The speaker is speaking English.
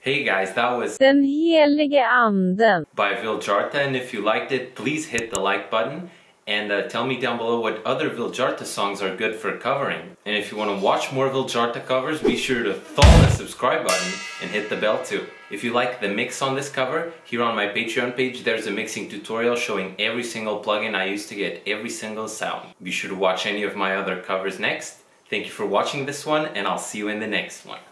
Hey guys, that was Den helige anden. by Viljarta, and if you liked it, please hit the like button and tell me down below what other Viljarta songs are good for covering. And if you want to watch more Viljarta covers, be sure to thumb the subscribe button and hit the bell too. If you like the mix on this cover, here on my Patreon page there's a mixing tutorial showing every single plugin I use to get every single sound. Be sure to watch any of my other covers next. Thank you for watching this one, and I'll see you in the next one.